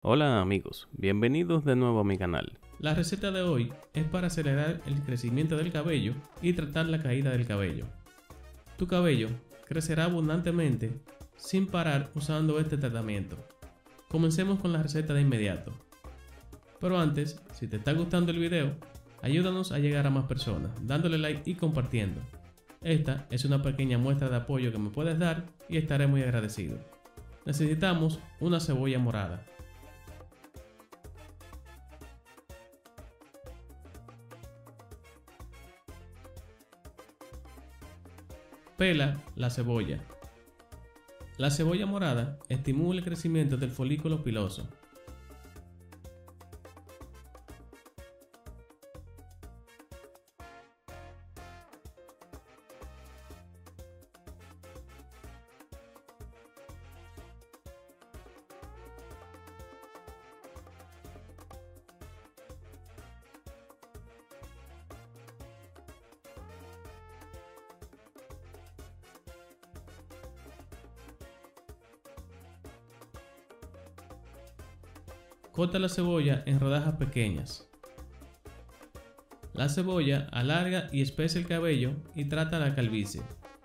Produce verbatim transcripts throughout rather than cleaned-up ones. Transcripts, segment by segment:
Hola amigos, bienvenidos de nuevo a mi canal. La receta de hoy es para acelerar el crecimiento del cabello y tratar la caída del cabello. Tu cabello crecerá abundantemente sin parar usando este tratamiento. Comencemos con la receta de inmediato. Pero antes, si te está gustando el video, ayúdanos a llegar a más personas, dándole like y compartiendo. Esta es una pequeña muestra de apoyo que me puedes dar y estaré muy agradecido. Necesitamos una cebolla morada. Pela la cebolla. La cebolla morada estimula el crecimiento del folículo piloso. Corta la cebolla en rodajas pequeñas. La cebolla alarga y espesa el cabello y trata la calvicie.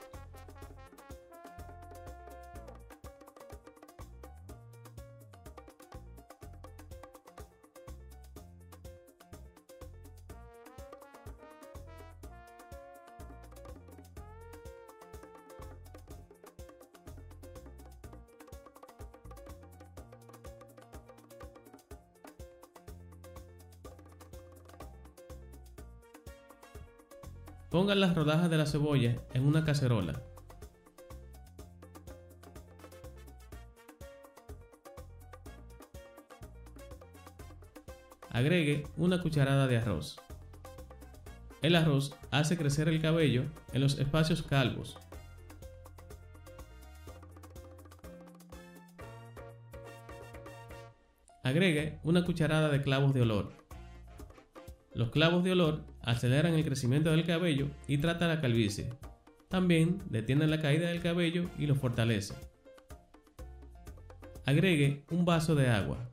Ponga las rodajas de la cebolla en una cacerola. Agregue una cucharada de arroz. El arroz hace crecer el cabello en los espacios calvos. Agregue una cucharada de clavos de olor. Los clavos de olor aceleran el crecimiento del cabello y trata la calvicie. También detienen la caída del cabello y lo fortalece. Agregue un vaso de agua.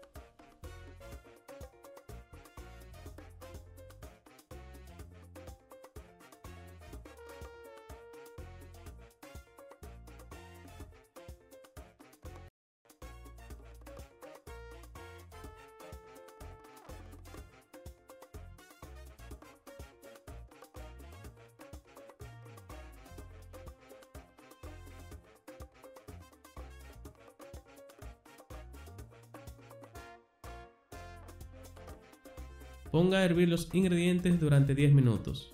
Ponga a hervir los ingredientes durante diez minutos.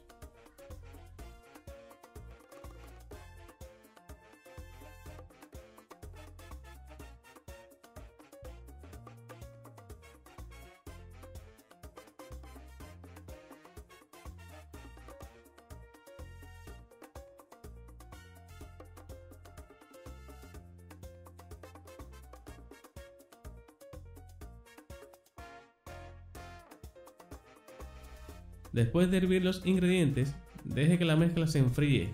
Después de hervir los ingredientes, deje que la mezcla se enfríe.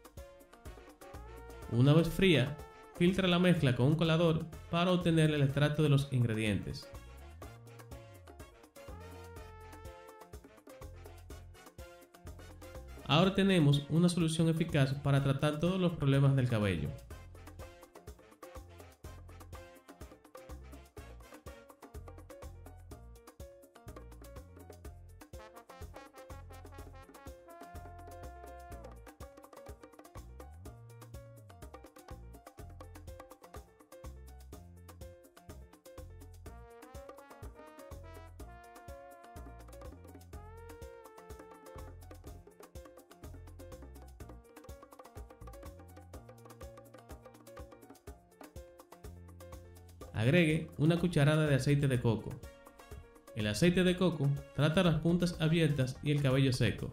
Una vez fría, filtra la mezcla con un colador para obtener el extracto de los ingredientes. Ahora tenemos una solución eficaz para tratar todos los problemas del cabello. Agregue una cucharada de aceite de coco. El aceite de coco trata las puntas abiertas y el cabello seco.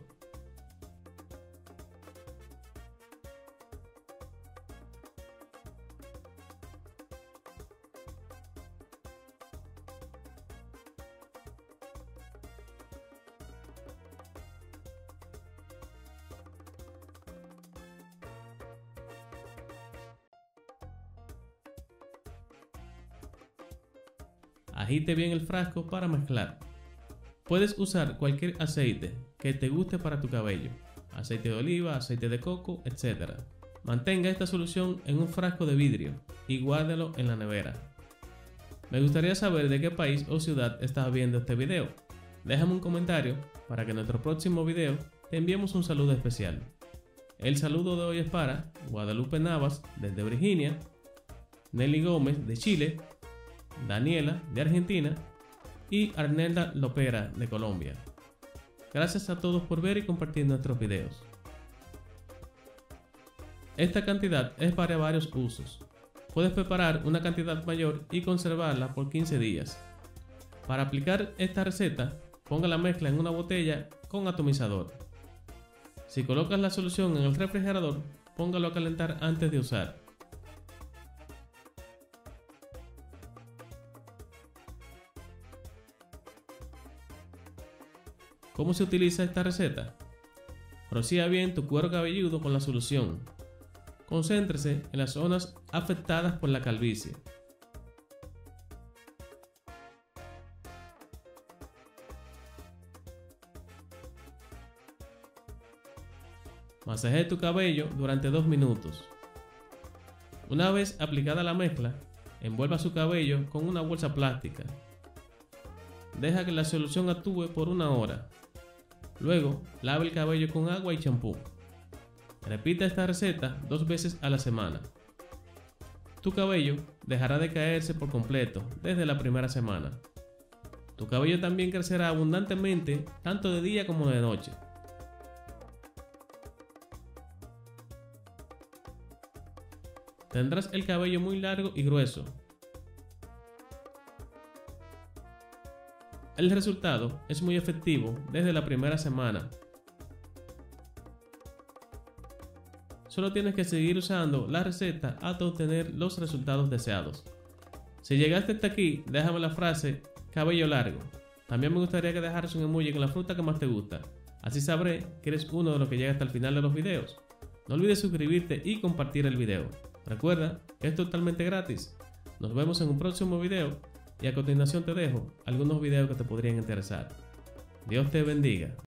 Agite bien el frasco para mezclar. Puedes usar cualquier aceite que te guste para tu cabello, aceite de oliva, aceite de coco, etcétera. Mantenga esta solución en un frasco de vidrio y guárdelo en la nevera. Me gustaría saber de qué país o ciudad estás viendo este video. Déjame un comentario para que en nuestro próximo video te enviemos un saludo especial. El saludo de hoy es para Guadalupe Navas desde Virginia, Nelly Gómez de Chile, Daniela de Argentina y Arnelda Lopera de Colombia. Gracias a todos por ver y compartir nuestros videos. Esta cantidad es para varios usos. Puedes preparar una cantidad mayor y conservarla por quince días. Para aplicar esta receta, ponga la mezcla en una botella con atomizador. Si colocas la solución en el refrigerador, póngalo a calentar antes de usar. ¿Cómo se utiliza esta receta? Rocía bien tu cuero cabelludo con la solución. Concéntrese en las zonas afectadas por la calvicie. Masajee tu cabello durante dos minutos. Una vez aplicada la mezcla, envuelva su cabello con una bolsa plástica. Deja que la solución actúe por una hora. Luego, lave el cabello con agua y champú. Repita esta receta dos veces a la semana. Tu cabello dejará de caerse por completo desde la primera semana. Tu cabello también crecerá abundantemente tanto de día como de noche. Tendrás el cabello muy largo y grueso. El resultado es muy efectivo desde la primera semana. Solo tienes que seguir usando la receta hasta obtener los resultados deseados. Si llegaste hasta aquí, déjame la frase cabello largo. También me gustaría que dejaras un emoji con la fruta que más te gusta. Así sabré que eres uno de los que llega hasta el final de los videos. No olvides suscribirte y compartir el video. Recuerda que es totalmente gratis. Nos vemos en un próximo video y a continuación te dejo algunos videos que te podrían interesar. Dios te bendiga.